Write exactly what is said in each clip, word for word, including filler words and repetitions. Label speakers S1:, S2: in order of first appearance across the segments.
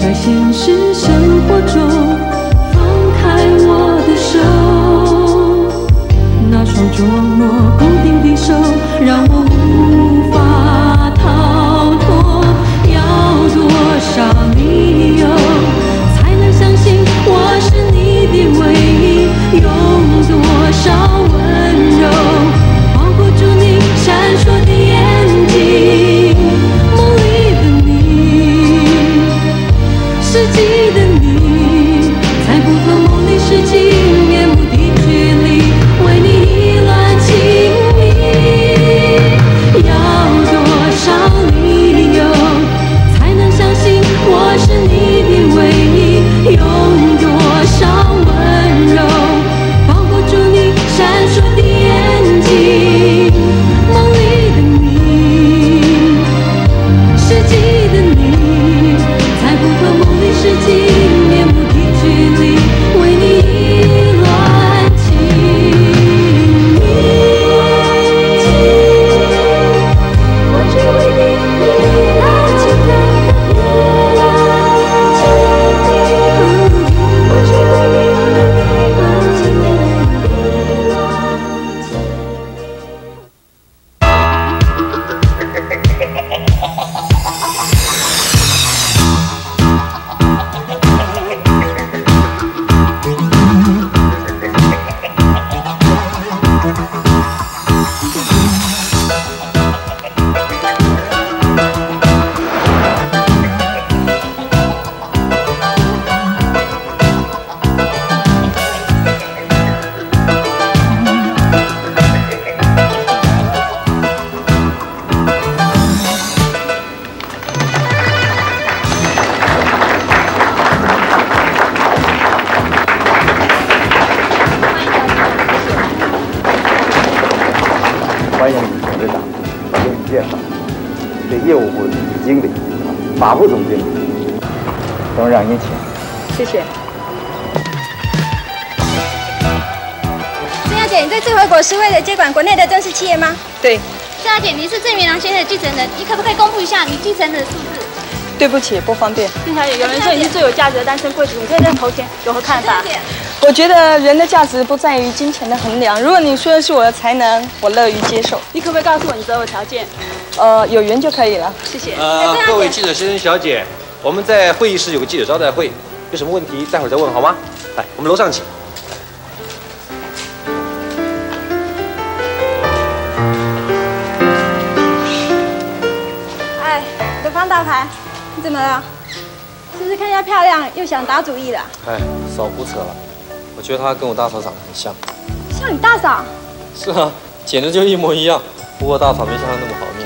S1: 在现实生活中放开我的手，那双捉摸不定的手让我无法逃脱。要多少理由才能相信我是你的唯一？用多少温柔包裹住你闪烁的眼睛？梦里的你，实际的你，猜不透梦里实际面目的距离，为你意乱情迷。要多少理由才能相信我是你的唯一？用多少温柔包裹住你闪烁的眼睛？梦里的你，实际的你，猜不透梦里实际面目的距离，为你意乱情迷。我只为你意乱情迷，我只为你意乱情迷。
S2: 欢迎李董事长，我给你介绍，是业务部总经理，法务总经理，都让您请。
S3: 谢谢。郑小姐，你这次回国是为了接管国内的正式企业吗？
S4: 对。
S3: 郑小姐，你是郑明良先生的继承人，你可不可以公布一下你继承的数字？
S4: 对不起，不方便。
S3: 郑小姐，有人说你是最有价值的单身贵族，你对这个头衔有何看法？
S4: 我觉得人的价值不在于金钱的衡量。如果你说的是我的才能，我乐于接受。
S3: 你可不可以告诉我你择偶条件？
S4: 呃，有缘就可以了。
S3: 谢谢。
S5: 呃，各位记者先生小姐，我们在会议室有个记者招待会，有什么问题待会儿再问好吗？来，我们楼上请。
S3: 哎，我的方大牌，你怎么了？是不是看起来漂亮又想打主意了？
S6: 哎，少胡扯了。我觉得她跟我大嫂长得很像。
S3: 像你大嫂？
S6: 是啊，简直就一模一样。不过大嫂没像她那么好命。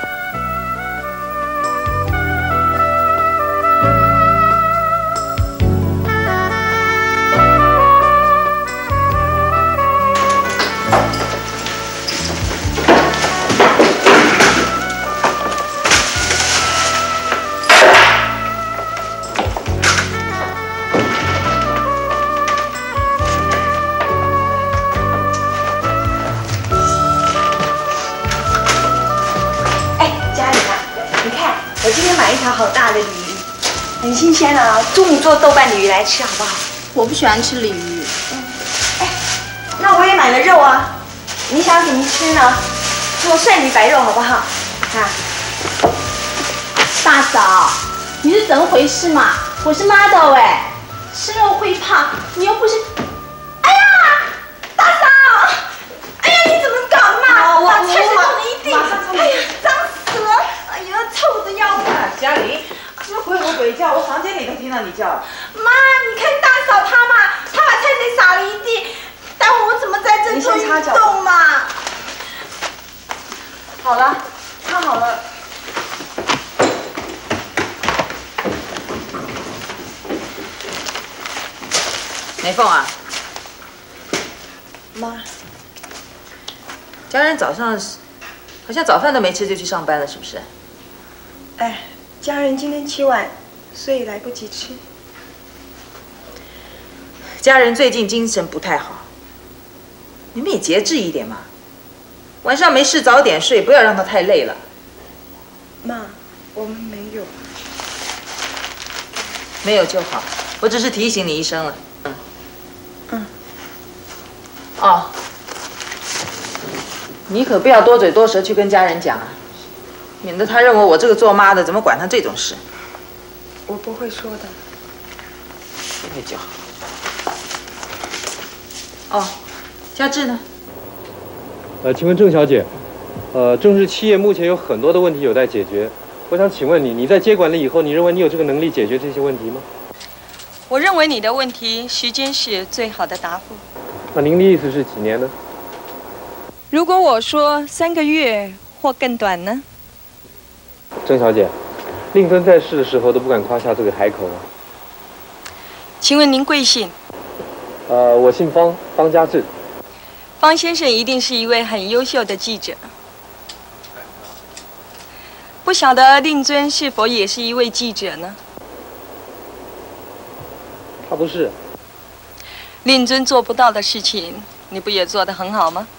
S7: 好大的鲤鱼，很新鲜啊！中午做豆瓣鲤鱼来吃好不好？
S3: 我不喜欢吃鲤鱼。
S7: 嗯，哎，那我也买了肉啊，你想怎么吃呢？做蒜泥白肉好不好？啊，
S3: 大嫂，你是怎么回事嘛？我是 model 哎，吃肉会胖，你又不是。哎呀，大嫂！哎呀，你怎么搞的嘛？
S7: 我
S3: 把菜水弄了一地，
S7: 马上冲
S3: 哎呀，脏死了！哎呀，臭的要命！
S8: 嘉玲，什么鬼吼鬼叫？我房间里都听到你叫。
S3: 妈，你看大嫂她嘛，她把菜水洒了一地，待会我怎么在这做运动嘛？
S7: 好了，擦好了。
S8: 美凤啊，
S7: 妈，
S8: 家人早上好像早饭都没吃就去上班了，是不是？
S7: 哎，家人今天起晚，所以来不及吃。
S8: 家人最近精神不太好，你们也节制一点嘛。晚上没事早点睡，不要让他太累了。
S7: 妈，我们没有。
S8: 没有就好，我只是提醒你一声了。嗯。嗯。哦，你可不要多嘴多舌去跟家人讲啊，免得他认为我这个做妈的怎么管他这种事。
S4: 我不会说的。
S8: 那就好。哦，嘉志呢？
S6: 呃，请问郑小姐，呃，郑氏企业目前有很多的问题有待解决。我想请问你，你在接管了以后，你认为你有这个能力解决这些问题吗？
S4: 我认为你的问题，时间是最好的答复。
S6: 那您的意思是几年呢？
S4: 如果我说三个月或更短呢？
S6: 郑小姐，令尊在世的时候都不敢夸下这个海口啊。
S4: 请问您贵姓？
S6: 呃，我姓方，方家志。
S4: 方先生一定是一位很优秀的记者。不晓得令尊是否也是一位记者呢？
S6: 他不是。
S4: 令尊做不到的事情，你不也做得很好吗？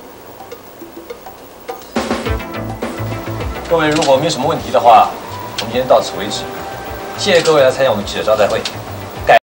S5: 各位如果没有什么问题的话，我们今天到此为止。谢谢各位来参加我们记者招待会。